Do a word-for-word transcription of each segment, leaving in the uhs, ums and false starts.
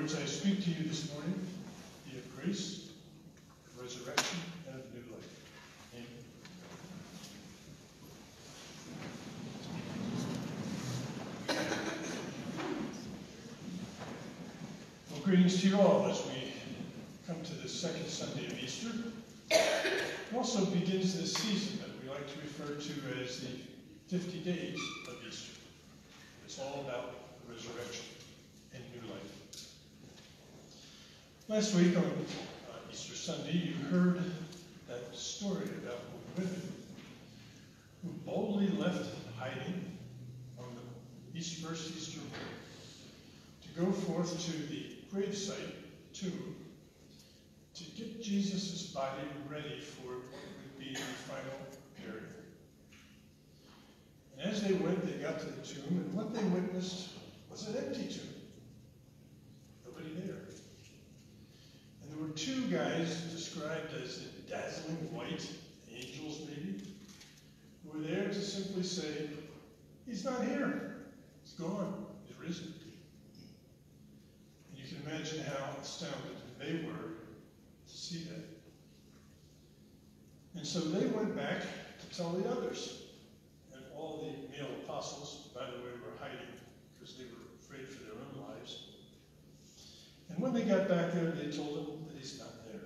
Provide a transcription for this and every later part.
words I speak to you this morning be of grace, of resurrection, and of new life. Amen. Well, greetings to you all as we come to the second Sunday of Easter. It also begins this season that we like to refer to as the fifty days of Easter. It's all about the resurrection and new life. Last week on uh, Easter Sunday, you heard that story about women who boldly left hiding on the Easter, first Easter morning to go forth to the gravesite tomb to get Jesus' body ready for what would be the final burial. And as they went, they got to the tomb, and what they witnessed was an empty tomb. Nobody there. And there were two guys described as dazzling white, angels maybe, who were there to simply say, he's not here. He's gone. He's risen. And you can imagine how astounded they were to see that. And so they went back to tell the others. And all the male apostles, by the way, were hiding because they were afraid for their own lives. And when they got back there, they told him that he's not there.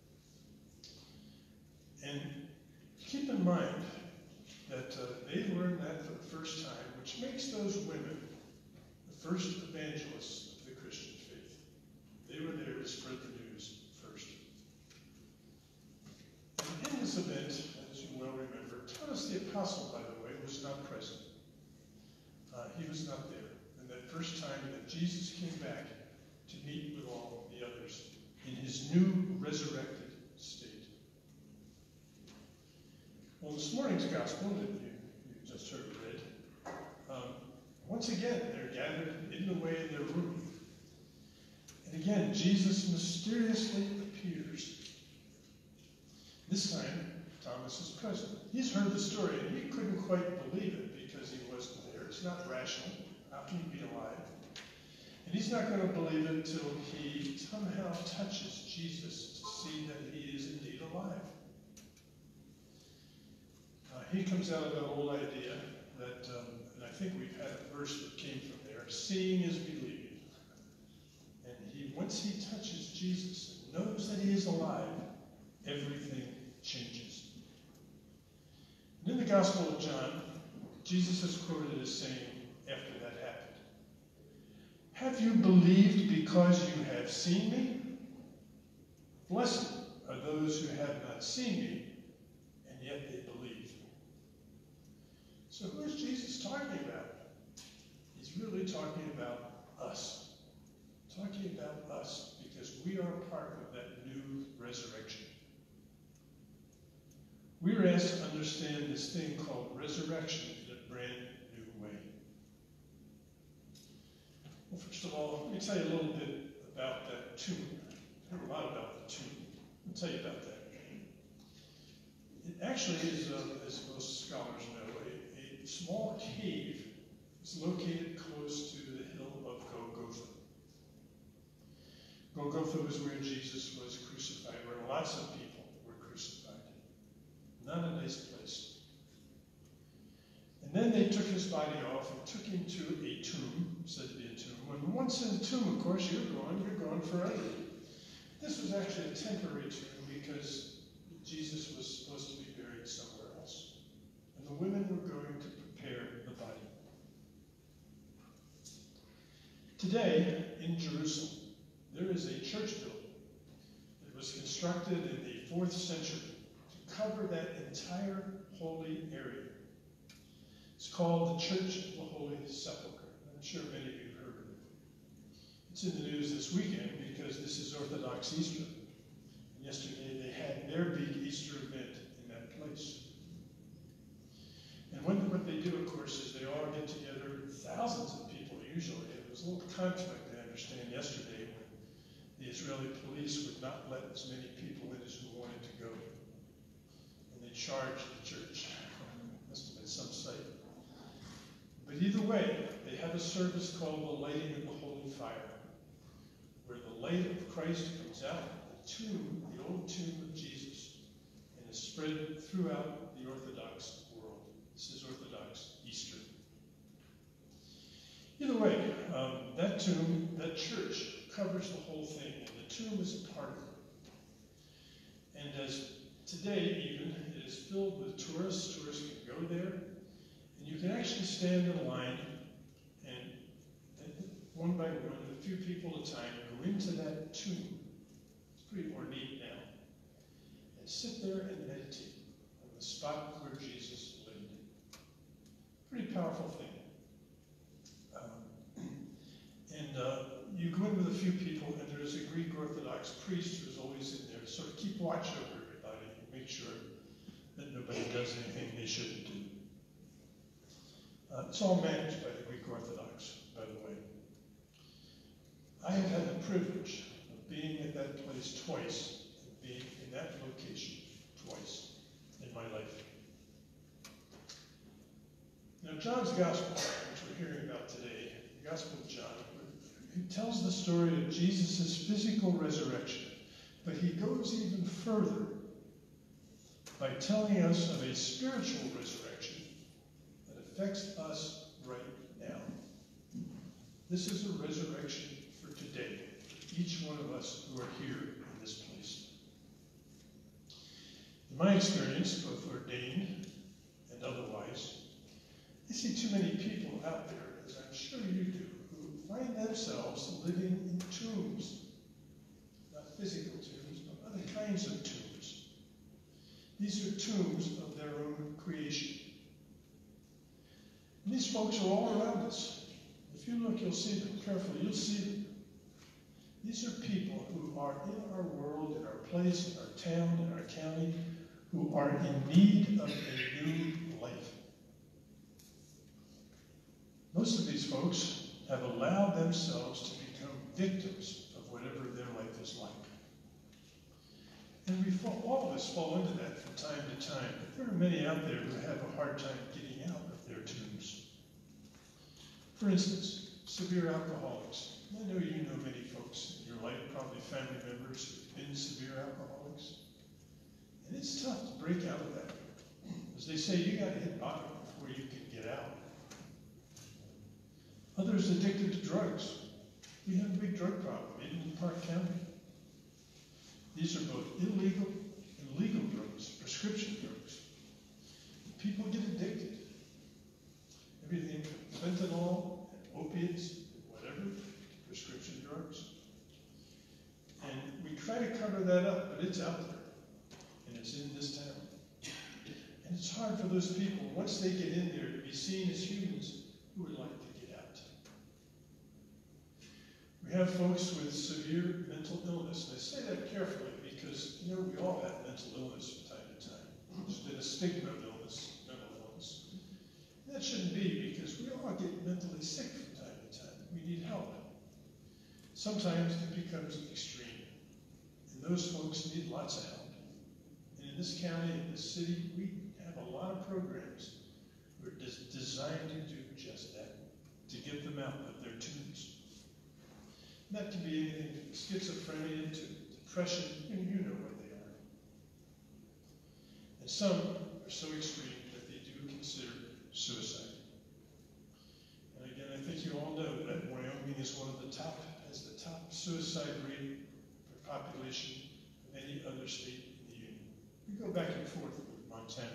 And keep in mind that uh, they learned that for the first time, which makes those women the first evangelists of the Christian faith. They were there to spread the news first. And in this event, as you well remember, Thomas the Apostle, by the way, was not present. Uh, he was not there. And that first time that Jesus came back to meet with all the others in his new resurrected state. Well, this morning's gospel that you, you just heard read, um, once again, they're gathered hidden away in their room. And again, Jesus mysteriously appears. This time, Thomas is present. He's heard the story, and he couldn't quite believe it because he wasn't there. It's not rational. How can he be alive? And he's not going to believe it until he somehow touches Jesus to see that he is indeed alive. Uh, he comes out of that old idea that, um, and I think we've had a verse that came from there, seeing is believing. And he, once he touches Jesus and knows that he is alive, everything changes. And in the Gospel of John, Jesus is quoted as saying, after that happened, have you believed because you have seen me? Blessed are those who have not seen me, and yet they believe. So who is Jesus talking about? He's really talking about us. Talking about us, because we are part of that new resurrection. We are asked to understand this thing called resurrection in a brand new way. Well, first of all, let me tell you a little bit about that tomb. I heard a lot about the tomb. I'll tell you about that. It actually is, uh, as most scholars know, a, a small cave. It's located close to the hill of Golgotha. Golgotha was where Jesus was crucified, where lots of people were crucified. Not a nice place. And then they took his body off and took him to a tomb, said to be a tomb. When once in the tomb, of course, you're gone, you're gone forever. This was actually a temporary tomb because Jesus was supposed to be buried somewhere else. And the women were going to prepare the body. Today, in Jerusalem, there is a church building that was constructed in the fourth century to cover that entire holy area. It's called the Church of the Holy Sepulchre. I'm sure many of you have heard of it. It's in the news this weekend because this is Orthodox Easter. And yesterday they had their big Easter event in that place. And when, what they do, of course, is they all get together, thousands of people usually. There was a little conflict, I understand, yesterday when the Israeli police would not let as many people in as who wanted to go. And they charged the church. Must have been some sight. But either way, they have a service called the Lighting of the Holy Fire, where the light of Christ comes out of the tomb, the old tomb of Jesus, and is spread throughout the Orthodox world. This is Orthodox Easter. Either way, um, that tomb, that church, covers the whole thing, and the tomb is a part of it. And as today even, it is filled with tourists. Tourists can go there, and you can actually stand in line and, and one by one, a few people at a time, go into that tomb. It's pretty ornate now. And sit there and meditate on the spot where Jesus lived. Pretty powerful thing. Um, and uh, you go in with a few people, and there's a Greek Orthodox priest who's always in there to sort of keep watch over everybody and make sure that nobody does anything they shouldn't do. Uh, it's all managed by the Greek Orthodox, by the way. I have had the privilege of being at that place twice, and being in that location twice in my life. Now, John's Gospel, which we're hearing about today, the Gospel of John, he tells the story of Jesus' physical resurrection, but he goes even further by telling us of a spiritual resurrection that affects us right now. This is a resurrection for today, for each one of us who are here in this place. In my experience, both ordained and otherwise, I see too many people out there, as I'm sure you do, who find themselves living in tombs. Not physical tombs, but other kinds of tombs. These are tombs of their own creation. And these folks are all around us. If you look, you'll see them carefully. You'll see them. These are people who are in our world, in our place, in our town, in our county, who are in need of a new life. Most of these folks have allowed themselves to become victims of whatever their life is like. And we fall, all of us fall into that from time to time, but there are many out there who have a hard time getting out of their tombs. For instance, severe alcoholics. I know you know many folks in your life, probably family members who've been severe alcoholics. And it's tough to break out of that. As they say, you got to hit bottom before you can get out. Others addicted to drugs. We have a big drug problem, even in Park County. These are both illegal and legal drugs, prescription drugs. People get addicted. Everything from fentanyl, and opiates, and whatever, prescription drugs. And we try to cover that up, but it's out there. And it's in this town. And it's hard for those people, once they get in there, to be seen as humans who would like to get out. We have folks with severe mental illness. And I say that carefully because, you know, we all have mental illness from time to time. There's been a stigma of illness, mental illness. And that shouldn't be, because we all get mentally sick from time to time. We need help. Sometimes it becomes extreme. And those folks need lots of help. And in this county, in this city, we have a lot of programs that are des- designed to do just that, to get them out of their tombs. And that can be anything from schizophrenia to depression, and you know what they are. And some are so extreme that they do consider suicide. And again, I think you all know that Wyoming is one of the top, has the top suicide rate per population of any other state in the union. We go back and forth with Montana.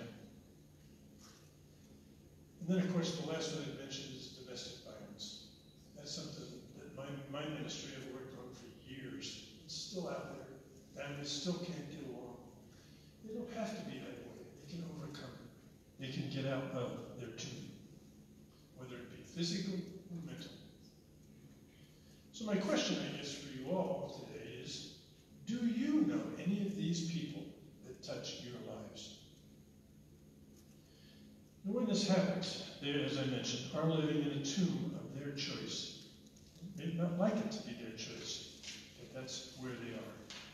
And then, of course, the last one I mentioned is domestic violence. That's something that my, my ministry have worked on for years. It's still out there. Families still can't get along. They don't have to be that way. They can overcome it. They can get out of their tomb, whether it be physical or mental. So my question, I guess, for you all today is, do you know any of these people that touch your lives? And when this happens, they, as I mentioned, are living in a tomb of their choice. They may not like it to be their choice, but that's where they are.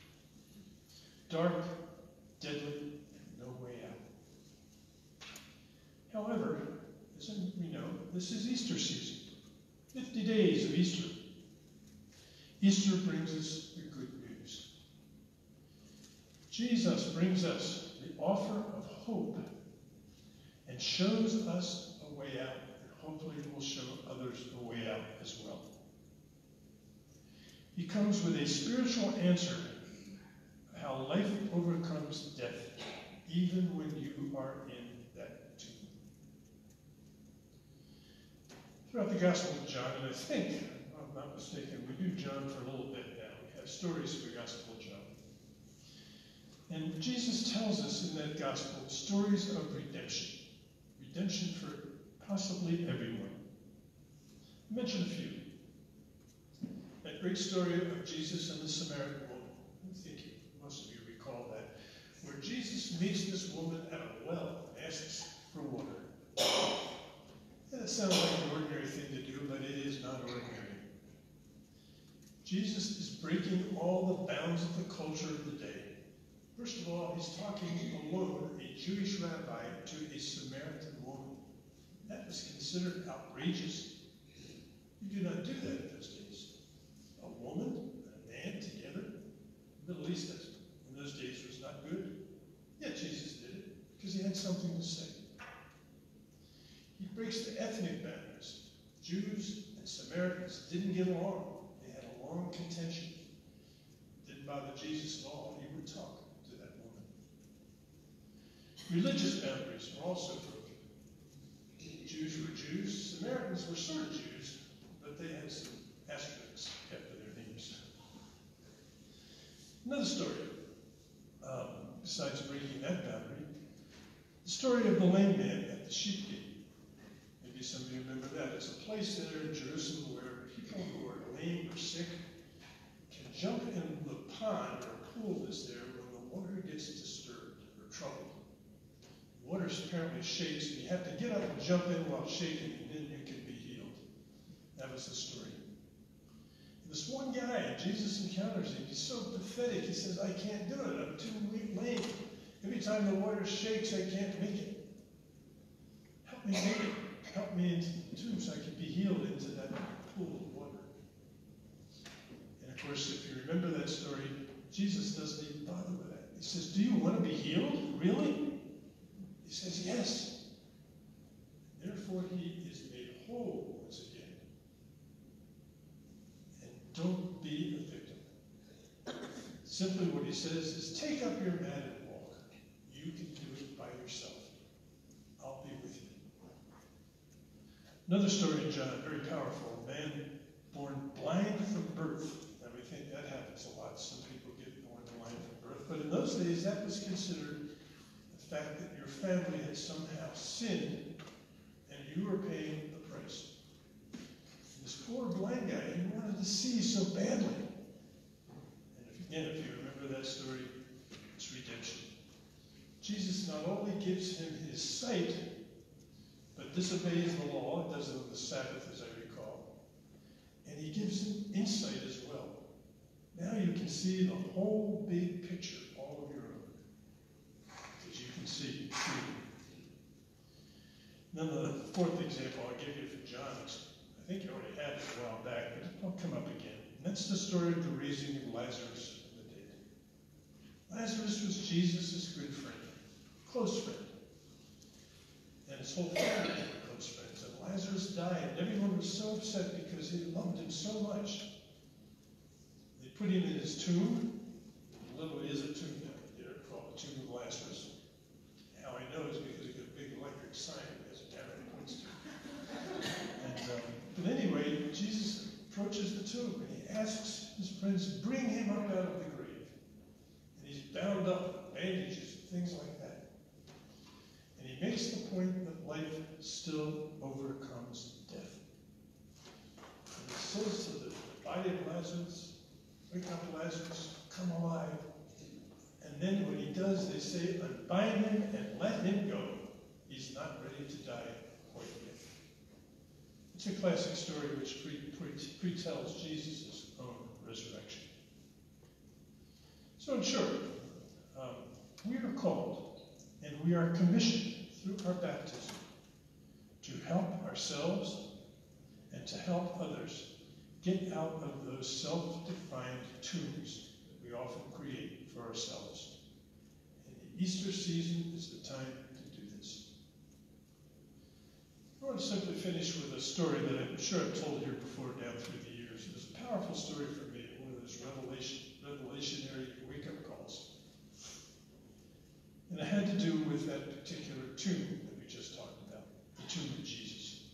Dark, deadly, and no way out. However, as we know, this is Easter season. fifty days of Easter. Easter brings us the good news. Jesus brings us the offer of hope and shows us a way out, and hopefully will show others a way out as well. He comes with a spiritual answer of how life overcomes death, even when you are in that tomb. Throughout the Gospel of John, and I think, if I'm not mistaken, we do John for a little bit now. We have stories of the Gospel of John. And Jesus tells us in that Gospel stories of redemption. Redemption for possibly everyone. I'll mention a few. That great story of Jesus and the Samaritan woman. I think most of you recall that. Where Jesus meets this woman at a well and asks for water. That sounds like an ordinary thing to do, but it is not ordinary. Jesus is breaking all the bounds of the culture of the day. First of all, he's talking alone, a Jewish rabbi, to a Samaritan woman. That was considered outrageous. You do not do that in those days. A woman and a man together. The Middle East in those days was not good. Yet Jesus did it because he had something to say. He breaks the ethnic boundaries. Jews and Samaritans didn't get along. They had a long contention. It didn't bother Jesus at all. He would talk to that woman. Religious boundaries were also broken. Jews were Jews. Samaritans were sort of Jews, but they had some asterisks kept in their names. Another story, um, besides breaking that boundary, the story of the lame man at the sheep gate. Maybe some of you remember that. It's a place there in Jerusalem where people who are lame or sick can jump in the pond or pool that's there when the water gets disturbed or troubled. The water apparently shakes, and you have to get up and jump in while shaking, and then you can be healed. That was the story. This one guy, Jesus encounters him. He's so pathetic. He says, I can't do it. I'm too lame. Every time the water shakes, I can't make it. Help me make it. Help me into the tomb so I can be healed into that pool of water. And of course, if you remember that story, Jesus doesn't even bother with that. He says, do you want to be healed? Really? He says, yes. Therefore, he is made whole once again. Don't be a victim. Simply what he says is, take up your mat and walk. You can do it by yourself. I'll be with you. Another story in John, very powerful. A man born blind from birth. Now we think that happens a lot. Some people get born blind from birth. But in those days, that was considered the fact that your family had somehow sinned and you were paying the price. This poor blind guy, he wanted to see so badly. And if, again, if you remember that story, it's redemption. Jesus not only gives him his sight, but disobeys the law, does it on the Sabbath, as I recall. And he gives him insight as well. Now you can see the whole big picture, all of your own, as you can see freely. Then the fourth example I'll give you for John, I think you already had it a while back, but it'll come up again. And that's the story of the raising of Lazarus from the dead. Lazarus was Jesus' good friend, close friend. And his whole family were close friends. And Lazarus died, and everyone was so upset because they loved him so much. They put him in his tomb. It literally is a tomb down there called the Tomb of Lazarus. How I know is because of a big electric sign that has down it points to. And, um, but anyway, Jesus approaches the tomb and he asks his friends to bring him up out of the grave. And he's bound up, bandages, things like that. And he makes the point that life still overcomes death. And he says to the, the body of Lazarus, wake up Lazarus, come alive. And then when he does, they say, unbind him and let him go. He's not ready to die quite yet. It's a classic story which pre pre pretells Jesus' own resurrection. So in short, um, we are called and we are commissioned through our baptism to help ourselves and to help others Get out of those self-defined tombs that we often create for ourselves. And the Easter season is the time to do this. I want to simply finish with a story that I'm sure I've told here before down through the years. It was a powerful story for me, one of those revelation, revelationary wake-up calls. And it had to do with that particular tomb that we just talked about, the tomb of Jesus.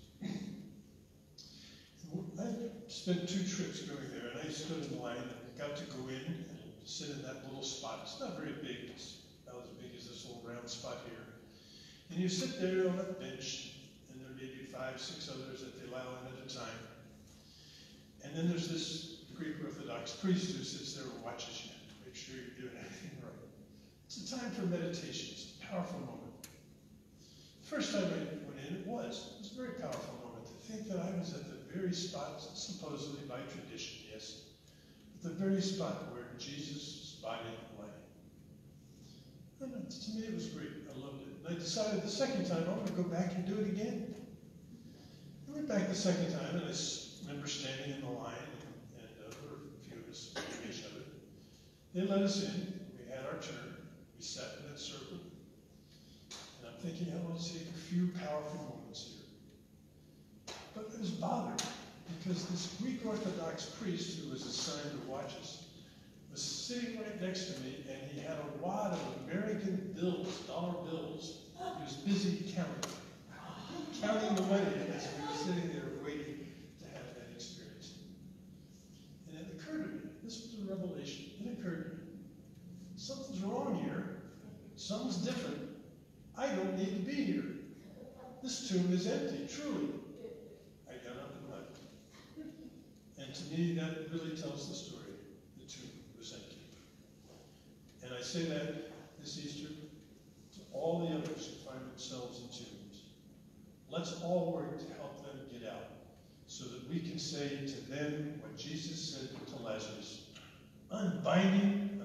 I spent two trips going there, and I stood in line and got to go in and sit in that little spot. It's not very big. It's about as big as this little round spot here. And you sit there on a bench, and there may be five, six others that they allow in at a time. And then there's this Greek Orthodox priest who sits there and watches you to make sure you're doing everything right. It's a time for meditation. It's a powerful moment. The first time I went in, it was. It was a very powerful moment to think that I was at the very spot, supposedly by tradition, yes, but the very spot where Jesus' body lay. And to me, it was great. I loved it. And I decided the second time I want to go back and do it again. I went back the second time, and I remember standing in the line, and, and uh, there were a few of us near each other. They let us in. We had our turn. We sat in that circle. And I'm thinking, I want to take a few powerful moments here. But I was bothered because this Greek Orthodox priest who was assigned to watch us was sitting right next to me, and he had a wad of American bills, dollar bills. He was busy counting, counting the money as we were sitting there waiting to have that experience. And it occurred to me, this was a revelation, it occurred to me, something's wrong here, something's different, I don't need to be here. This tomb is empty, truly. I got up and left. And to me, that really tells the story. The tomb was empty. And I say that this Easter to all the others who find themselves in tombs. Let's all work to help them get out so that we can say to them what Jesus said to Lazarus, unbinding